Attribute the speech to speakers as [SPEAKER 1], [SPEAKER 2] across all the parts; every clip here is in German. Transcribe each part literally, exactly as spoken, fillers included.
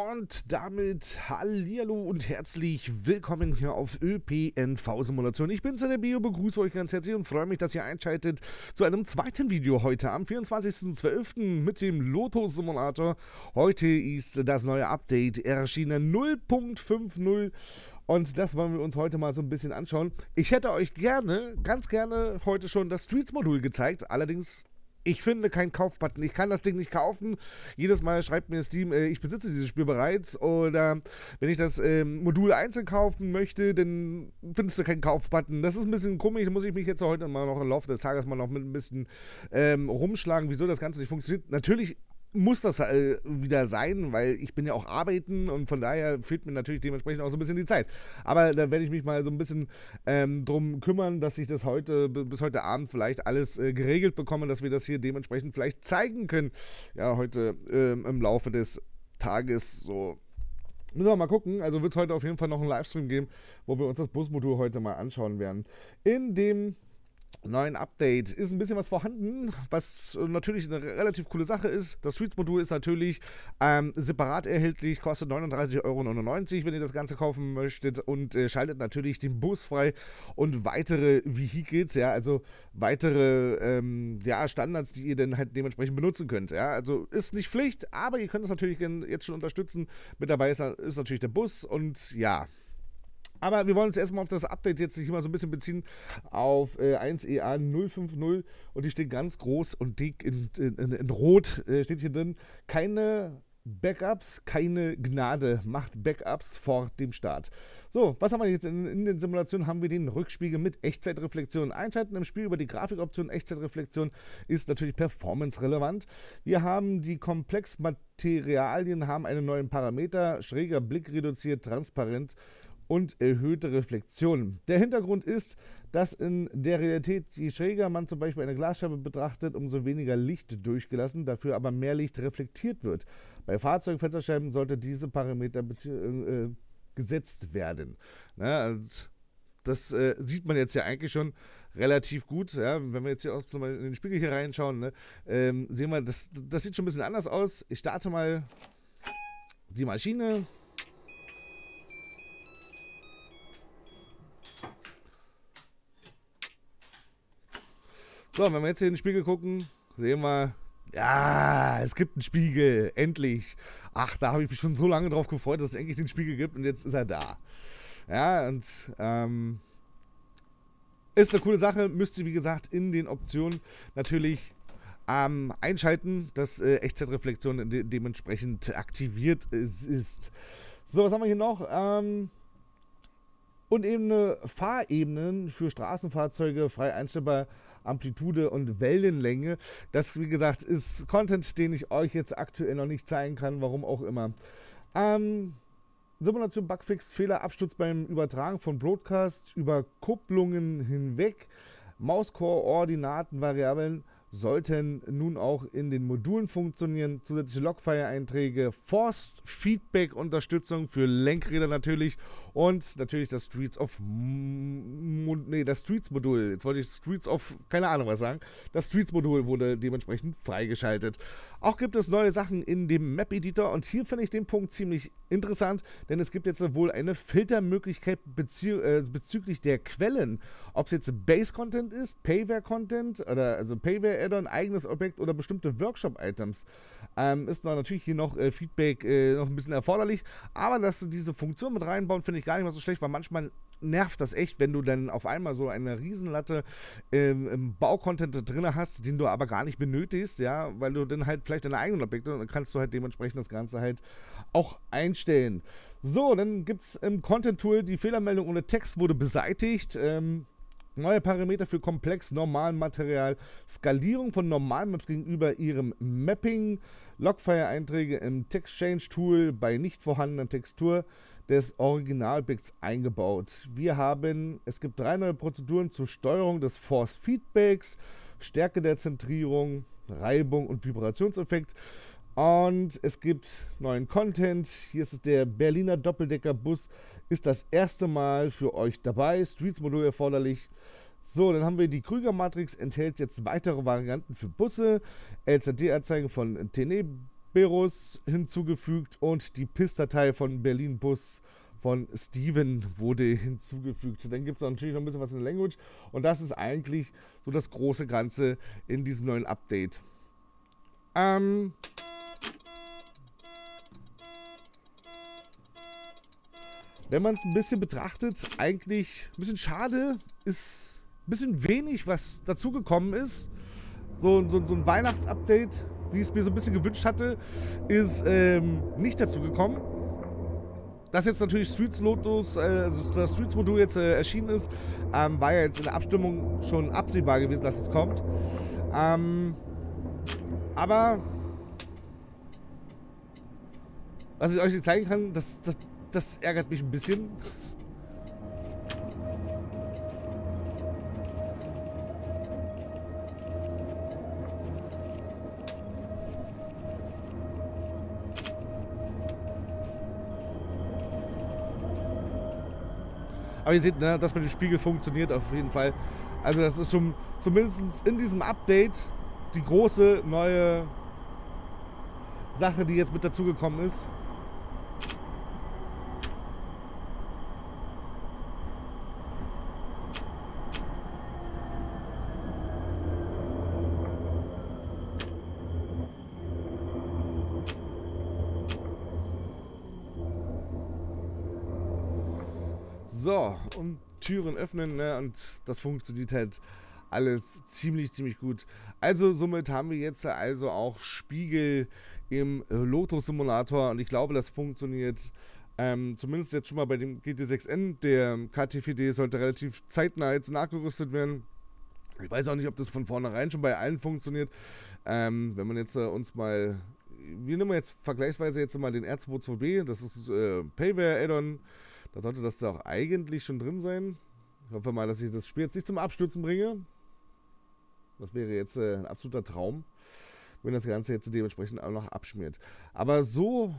[SPEAKER 1] Und damit hallihallo und herzlich willkommen hier auf ÖPNV-Simulation. Ich bin's, der Bio, begrüße euch ganz herzlich und freue mich, dass ihr einschaltet zu einem zweiten Video heute am vierundzwanzigsten zwölften mit dem Lotus-Simulator. Heute ist das neue Update erschienen null Punkt fünf null. Und das wollen wir uns heute mal so ein bisschen anschauen. Ich hätte euch gerne, ganz gerne heute schon das Streets-Modul gezeigt, allerdings ich finde keinen Kaufbutton. Ich kann das Ding nicht kaufen. Jedes Mal schreibt mir Steam, äh, ich besitze dieses Spiel bereits. Oder wenn ich das ähm, Modul einzeln kaufen möchte, dann findest du keinen Kaufbutton. Das ist ein bisschen komisch. Da muss ich mich jetzt heute mal noch im Laufe des Tages mal noch mit ein bisschen ähm, rumschlagen, wieso das Ganze nicht funktioniert. Natürlich muss das äh, wieder sein, weil ich bin ja auch arbeiten und von daher fehlt mir natürlich dementsprechend auch so ein bisschen die Zeit. Aber da werde ich mich mal so ein bisschen ähm, drum kümmern, dass ich das heute, bis heute Abend vielleicht alles äh, geregelt bekomme, dass wir das hier dementsprechend vielleicht zeigen können. Ja, heute ähm, im Laufe des Tages so. Müssen wir mal gucken, also wird es heute auf jeden Fall noch einen Livestream geben, wo wir uns das Busmodul heute mal anschauen werden. In dem neuen Update ist ein bisschen was vorhanden, was natürlich eine relativ coole Sache ist. Das Streets-Modul ist natürlich ähm, separat erhältlich, kostet neununddreißig Euro neunundneunzig, wenn ihr das Ganze kaufen möchtet und äh, schaltet natürlich den Bus frei und weitere Vehicles, ja, also weitere ähm, ja, Standards, die ihr dann halt dementsprechend benutzen könnt, ja, also ist nicht Pflicht, aber ihr könnt es natürlich jetzt schon unterstützen. Mit dabei ist, ist natürlich der Bus und ja. Aber wir wollen uns erstmal auf das Update jetzt hier mal so ein bisschen beziehen, auf äh, eins E A null fünf null und die steht ganz groß und dick in, in, in, in Rot, äh, steht hier drin, keine Backups, keine Gnade, macht Backups vor dem Start. So, was haben wir jetzt in, in den Simulationen? Haben wir den Rückspiegel mit Echtzeitreflexion. Einschalten im Spiel über die Grafikoption Echtzeitreflexion ist natürlich performance-relevant. Wir haben die Komplexmaterialien, haben einen neuen Parameter, schräger Blick reduziert, transparent und erhöhte Reflexion. Der Hintergrund ist, dass in der Realität, je schräger man zum Beispiel eine Glasscheibe betrachtet, umso weniger Licht durchgelassen, dafür aber mehr Licht reflektiert wird. Bei Fahrzeugfensterscheiben sollte diese Parameter äh, gesetzt werden. Na, also das äh, sieht man jetzt ja eigentlich schon relativ gut. Ja? Wenn wir jetzt hier auch zum Beispiel in den Spiegel hier reinschauen, ne, ähm, sehen wir, das, das sieht schon ein bisschen anders aus. Ich starte mal die Maschine. So, wenn wir jetzt hier in den Spiegel gucken, sehen wir, ja, es gibt einen Spiegel, endlich. Ach, da habe ich mich schon so lange drauf gefreut, dass es endlich den Spiegel gibt und jetzt ist er da. Ja, und ähm, ist eine coole Sache, müsst ihr, wie gesagt, in den Optionen natürlich ähm, einschalten, dass äh, Echtzeitreflexion de dementsprechend aktiviert ist, ist. So, was haben wir hier noch? Ähm, und eben eine Fahrebenen für Straßenfahrzeuge, frei einstellbar, Amplitude und Wellenlänge. Das, wie gesagt, ist Content, den ich euch jetzt aktuell noch nicht zeigen kann, warum auch immer. Ähm, Simulation Bugfix, Fehlerabsturz beim Übertragen von Broadcast über Kupplungen hinweg. Mauskoordinatenvariablen sollten nun auch in den Modulen funktionieren. Zusätzliche Logfile-Einträge, Force-Feedback-Unterstützung für Lenkräder natürlich und natürlich das Streets of nee, das Streets-Modul. Jetzt wollte ich Streets of, keine Ahnung was sagen. Das Streets-Modul wurde dementsprechend freigeschaltet. Auch gibt es neue Sachen in dem Map-Editor und hier finde ich den Punkt ziemlich interessant, denn es gibt jetzt wohl eine Filtermöglichkeit bezü äh, bezüglich der Quellen. Ob es jetzt Base-Content ist, Payware-Content oder also Payware-Add-on, eigenes Objekt oder bestimmte Workshop-Items. Ähm, ist noch natürlich hier noch äh, Feedback äh, noch ein bisschen erforderlich, aber dass sie diese Funktion mit reinbauen, finde ich gar nicht mal so schlecht, weil manchmal nervt das echt, wenn du dann auf einmal so eine Riesenlatte ähm, im Baucontent drin hast, den du aber gar nicht benötigst, ja, weil du dann halt vielleicht deine eigenen Objekte und dann kannst du halt dementsprechend das Ganze halt auch einstellen. So, dann gibt es im Content-Tool die Fehlermeldung ohne Text wurde beseitigt. Ähm, Neue Parameter für komplex normalen Material, Skalierung von Normalmaps gegenüber ihrem Mapping, Logfile-Einträge im Text-Change-Tool bei nicht vorhandener Textur des Originalobjekts eingebaut. Wir haben, es gibt drei neue Prozeduren zur Steuerung des Force-Feedbacks, Stärke der Zentrierung, Reibung und Vibrationseffekt. Und es gibt neuen Content. Hier ist es der Berliner Doppeldecker-Bus. Ist das erste Mal für euch dabei. Streets-Modul erforderlich. So, dann haben wir die Krüger-Matrix. Enthält jetzt weitere Varianten für Busse. L C D-Anzeige von Tenet Berus hinzugefügt und die P I S-Datei von Berlin Bus von Steven wurde hinzugefügt. Dann gibt es natürlich noch ein bisschen was in der Language und das ist eigentlich so das große Ganze in diesem neuen Update. Ähm... Wenn man es ein bisschen betrachtet, eigentlich ein bisschen schade, ist ein bisschen wenig, was dazugekommen ist. So, so, so ein Weihnachtsupdate, wie ich es mir so ein bisschen gewünscht hatte, ist ähm, nicht dazugekommen. Dass jetzt natürlich Streets Lotus, äh, also das Streets-Modul jetzt äh, erschienen ist, ähm, war ja jetzt in der Abstimmung schon absehbar gewesen, dass es kommt. Ähm, aber was ich euch nicht zeigen kann, das, das Das ärgert mich ein bisschen. Aber ihr seht, ne, dass mit dem Spiegel funktioniert auf jeden Fall. Also das ist schon zumindest in diesem Update die große neue Sache, die jetzt mit dazugekommen ist. So, und Türen öffnen, ne, und das funktioniert halt alles ziemlich, ziemlich gut. Also somit haben wir jetzt also auch Spiegel im Lotus-Simulator und ich glaube, das funktioniert ähm, zumindest jetzt schon mal bei dem G T sechs N. Der K T vier D sollte relativ zeitnah jetzt nachgerüstet werden. Ich weiß auch nicht, ob das von vornherein schon bei allen funktioniert. Ähm, wenn man jetzt äh, uns mal, wir nehmen jetzt vergleichsweise jetzt mal den R zwei zwei B, das ist äh, Payware-Add-on. Da sollte das auch eigentlich schon drin sein. Ich hoffe mal, dass ich das Spiel jetzt nicht zum Abstürzen bringe. Das wäre jetzt äh, ein absoluter Traum, wenn das Ganze jetzt dementsprechend auch noch abschmiert. Aber so...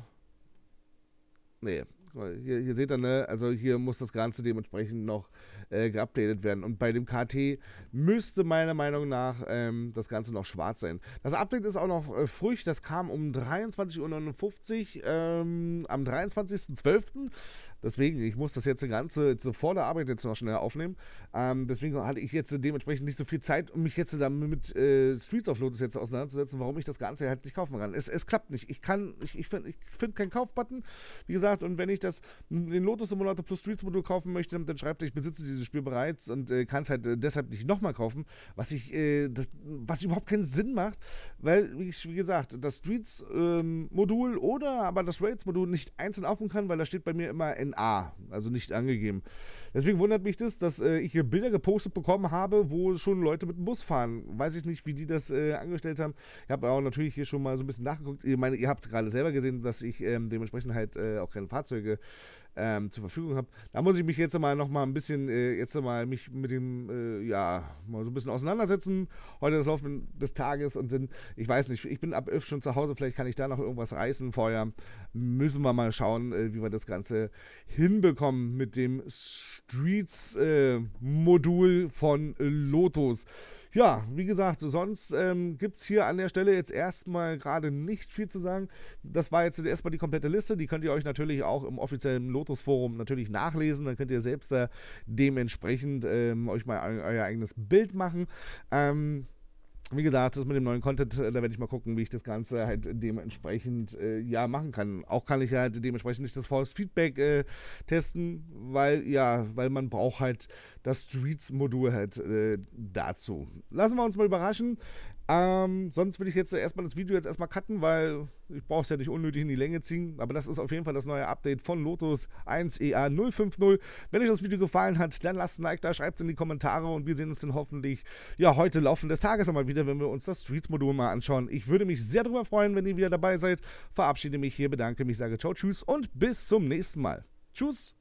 [SPEAKER 1] Nee, hier, hier seht ihr, ne, also hier muss das Ganze dementsprechend noch äh, geupdatet werden. Und bei dem K T müsste meiner Meinung nach ähm, das Ganze noch schwarz sein. Das Update ist auch noch äh, frisch, das kam um dreiundzwanzig Uhr neunundfünfzig ähm, am dreiundzwanzigsten zwölften Deswegen, ich muss das jetzt Ganze jetzt so vor der Arbeit jetzt noch schnell aufnehmen. Ähm, deswegen hatte ich jetzt dementsprechend nicht so viel Zeit, um mich jetzt damit mit äh, Streets of Lotus jetzt auseinanderzusetzen, warum ich das Ganze halt nicht kaufen kann. Es, es klappt nicht. Ich kann, ich, ich finde ich find keinen Kaufbutton, wie gesagt, und wenn ich das, den Lotus Simulator plus Streets Modul kaufen möchte, dann schreibt er, ich besitze dieses Spiel bereits und äh, kann es halt äh, deshalb nicht nochmal kaufen, was ich, äh, das, was überhaupt keinen Sinn macht, weil, wie, ich, wie gesagt, das Streets ähm, Modul oder aber das Raids Modul nicht einzeln aufrufen kann, weil da steht bei mir immer N A, also nicht angegeben. Deswegen wundert mich das, dass äh, ich hier Bilder gepostet bekommen habe, wo schon Leute mit dem Bus fahren. Weiß ich nicht, wie die das äh, angestellt haben. Ich habe auch natürlich hier schon mal so ein bisschen nachgeguckt. Ich meine, ihr habt es gerade selber gesehen, dass ich ähm, dementsprechend halt äh, auch keine Fahrzeuge ähm, zur Verfügung habe. Da muss ich mich jetzt mal noch mal ein bisschen, äh, jetzt mal mich mit dem, äh, ja, mal so ein bisschen auseinandersetzen. Heute das Laufen des Tages und dann, ich weiß nicht, ich bin ab elf schon zu Hause, vielleicht kann ich da noch irgendwas reißen vorher. Müssen wir mal schauen, äh, wie wir das Ganze hinbekommen mit dem Streets-Modul äh, von Lotus. Ja, wie gesagt, sonst ähm, gibt es hier an der Stelle jetzt erstmal gerade nicht viel zu sagen. Das war jetzt erstmal die komplette Liste. Die könnt ihr euch natürlich auch im offiziellen Lotus-Forum natürlich nachlesen. Dann könnt ihr selbst da dementsprechend ähm, euch mal euer eigenes Bild machen. Ähm, Wie gesagt, das mit dem neuen Content, da werde ich mal gucken, wie ich das Ganze halt dementsprechend äh, ja, machen kann. Auch kann ich halt dementsprechend nicht das Force Feedback äh, testen, weil ja, weil man braucht halt das Streets-Modul halt äh, dazu. Lassen wir uns mal überraschen. Ähm, sonst will ich jetzt erstmal das Video jetzt erstmal cutten, weil ich brauche es ja nicht unnötig in die Länge ziehen. Aber das ist auf jeden Fall das neue Update von Lotus eins E A null fünf null. Wenn euch das Video gefallen hat, dann lasst ein Like da, schreibt es in die Kommentare und wir sehen uns dann hoffentlich ja heute Laufe des Tages nochmal wieder, wenn wir uns das Streets-Modul mal anschauen. Ich würde mich sehr darüber freuen, wenn ihr wieder dabei seid. Verabschiede mich hier, bedanke mich, sage ciao, tschüss und bis zum nächsten Mal. Tschüss!